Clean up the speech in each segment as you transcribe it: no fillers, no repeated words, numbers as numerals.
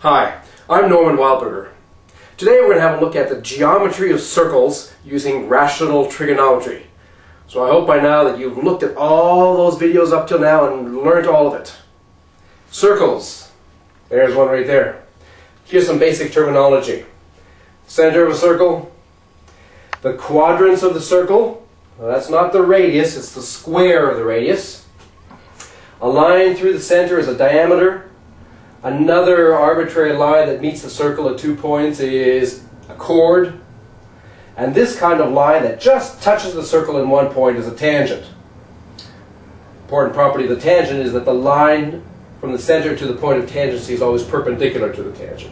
Hi, I'm Norman Wildberger. Today we're going to have a look at the geometry of circles using rational trigonometry. So I hope by now that you've looked at all those videos up till now and learned all of it. Circles. There's one right there. Here's some basic terminology. Center of a circle. The quadrants of the circle. Well, that's not the radius, it's the square of the radius. A line through the center is a diameter. Another arbitrary line that meets the circle at 2 points is a chord. And this kind of line that just touches the circle in 1 point is a tangent. Important property of the tangent is that the line from the center to the point of tangency is always perpendicular to the tangent.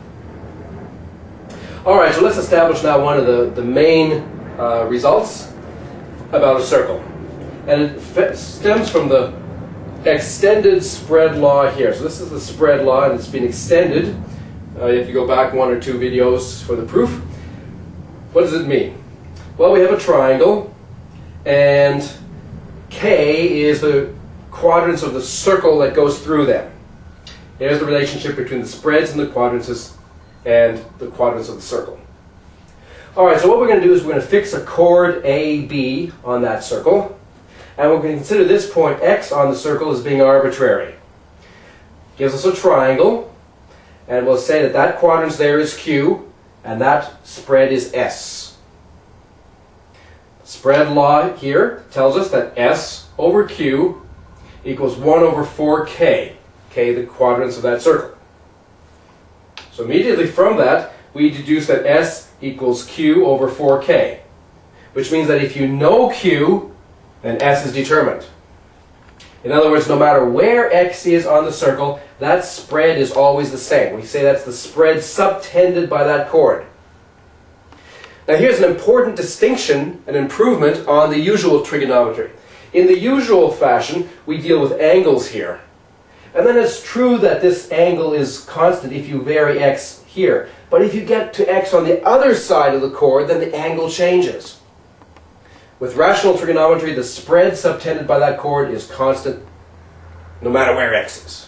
Alright, so let's establish now one of the main results about a circle. And it stems from the extended spread law here. So this is the spread law and it's been extended. If you go back 1 or 2 videos for the proof. What does it mean? Well, we have a triangle and K is the quadrants of the circle that goes through them. There's the relationship between the spreads and the quadrants and the quadrants of the circle. Alright, so what we're going to do is we're going to fix a chord AB on that circle. And we're going to consider this point X on the circle as being arbitrary. Gives us a triangle, and we'll say that that quadrant there is Q, and that spread is S. Spread law here tells us that S over Q equals 1 over 4K, K the quadrants of that circle. So immediately from that, we deduce that S equals Q over 4K, which means that if you know Q, then S is determined. In other words, no matter where X is on the circle, that spread is always the same. We say that's the spread subtended by that chord. Now here's an important distinction, an improvement on the usual trigonometry. In the usual fashion, we deal with angles here. And then it's true that this angle is constant if you vary X here. But if you get to X on the other side of the chord, then the angle changes. With rational trigonometry, the spread subtended by that chord is constant no matter where X is.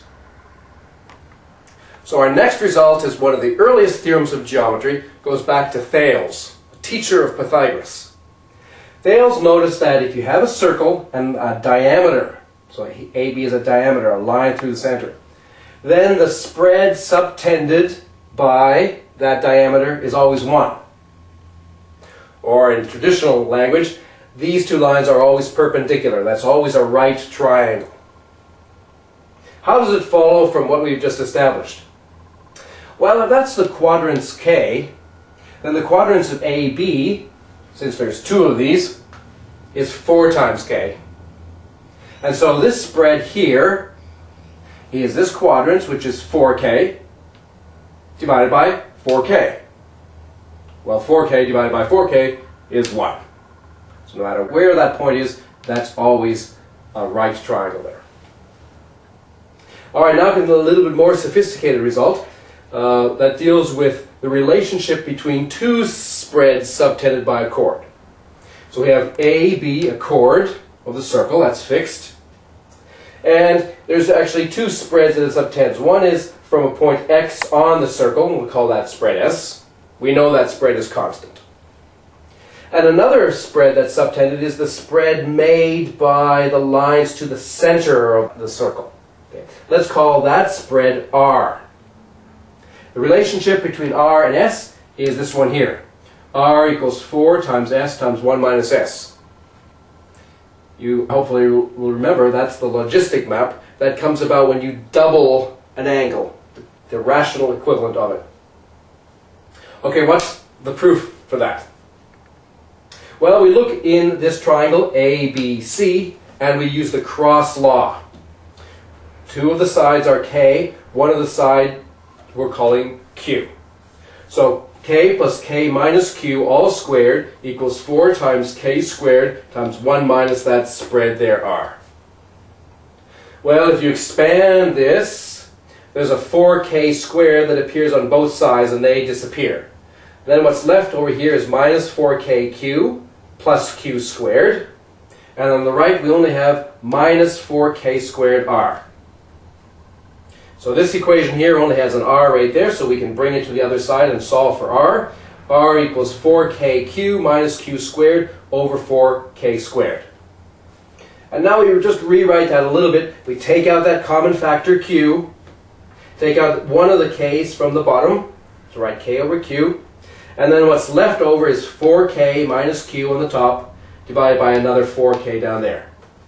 So our next result is one of the earliest theorems of geometry. Goes back to Thales, a teacher of Pythagoras. Thales noticed that if you have a circle and a diameter, so AB is a diameter, a line through the center, then the spread subtended by that diameter is always 1. Or in traditional language, these two lines are always perpendicular. That's always a right triangle. How does it follow from what we've just established? Well, if that's the quadrants K, then the quadrants of AB, since there's 2 of these, is 4 times K. And so this spread here is this quadrant, which is 4K, divided by 4K. Well, 4K divided by 4K is 1. So no matter where that point is, that's always a right triangle there. Alright, now to a little bit more sophisticated result that deals with the relationship between 2 spreads subtended by a chord. So we have AB, a chord of the circle, that's fixed. And there's actually 2 spreads that it subtends. One is from a point X on the circle, and we'll call that spread S. We know that spread is constant. And another spread that's subtended is the spread made by the lines to the center of the circle. Okay. Let's call that spread R. The relationship between R and S is this one here. R equals 4 times S times 1 minus S. You hopefully will remember that's the logistic map that comes about when you double an angle, the rational equivalent of it. Okay, what's the proof for that? Well, we look in this triangle ABC and we use the cross law. 2 of the sides are K, 1 of the side we're calling Q. So K plus K minus Q all squared equals 4 times K squared times 1 minus that spread there R. Well, if you expand this, there's a 4K squared that appears on both sides and they disappear. Then what's left over here is minus 4KQ plus Q squared. And on the right we only have minus 4K squared R. So this equation here only has an r right there, so we can bring it to the other side and solve for r. r equals 4kq minus q squared over 4k squared. And now we just rewrite that a little bit. We take out that common factor q, take out one of the k's from the bottom, so write k over q, and then what's left over is 4k minus q on the top, divided by another 4k down there.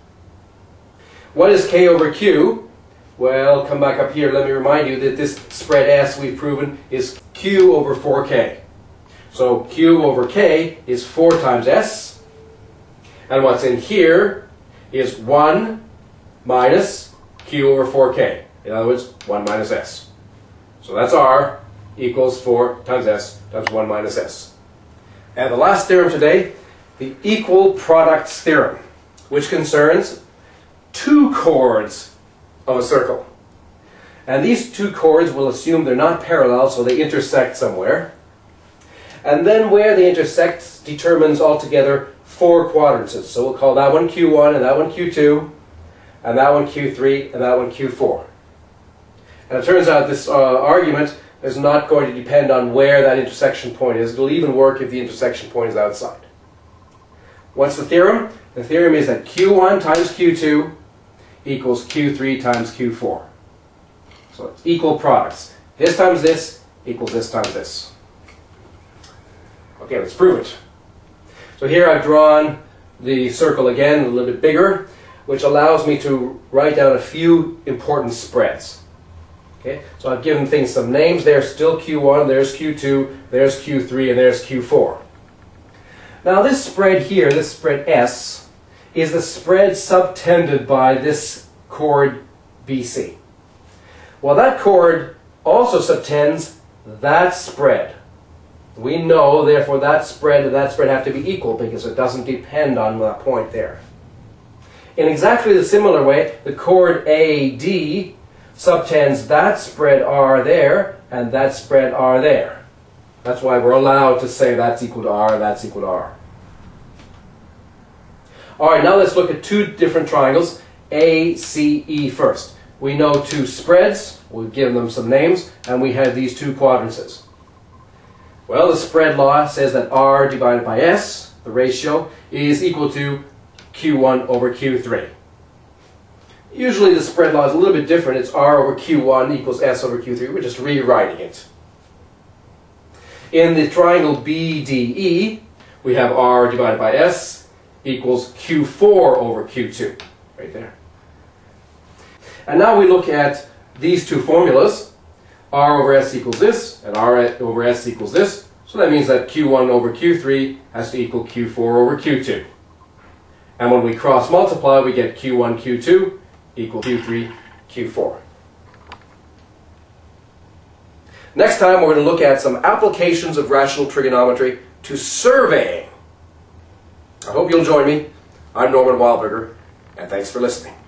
What is k over q? Well, come back up here. Let me remind you that this spread S we've proven is q over 4k. So q over k is 4 times S. And what's in here is 1 minus q over 4k. In other words, 1 minus S. So that's r equals 4 times S times 1 minus S. And the last theorem today, the equal products theorem, which concerns two chords of a circle. And these two chords will assume they're not parallel, so they intersect somewhere. And then where they intersect determines altogether 4 quadrances. So we'll call that one Q1, and that one Q2, and that one Q3, and that one Q4. And it turns out this argument is not going to depend on where that intersection point is. It'll even work if the intersection point is outside. What's the theorem? The theorem is that Q1 times Q2 equals Q3 times Q4. So it's equal products. This times this equals this times this. Okay, let's prove it. So here I've drawn the circle again, a little bit bigger, which allows me to write down a few important spreads. Okay, so I've given things some names. There's still Q1, there's Q2, there's Q3, and there's Q4. Now this spread here, this spread S, is the spread subtended by this chord BC. Well, that chord also subtends that spread. We know, therefore, that spread and that spread have to be equal because it doesn't depend on that point there. In exactly the similar way, the chord AD subtends that spread R there and that spread R there. That's why we're allowed to say that's equal to R and that's equal to R. Alright, now let's look at two different triangles, ACE first. We know two spreads, we've given them some names, and we have these two quadrances. Well, the spread law says that R divided by S, the ratio, is equal to Q1 over Q3. Usually the spread law is a little bit different. It's R over Q1 equals S over Q3. We're just rewriting it. In the triangle BDE, we have R divided by S equals Q4 over Q2, right there. And now we look at these two formulas. R over S equals this, and R over S equals this. So that means that Q1 over Q3 has to equal Q4 over Q2. And when we cross multiply, we get Q1, Q2 equal Q3, Q4. Next time, we're going to look at some applications of rational trigonometry to surveying. I hope you'll join me. I'm Norman Wildberger, and thanks for listening.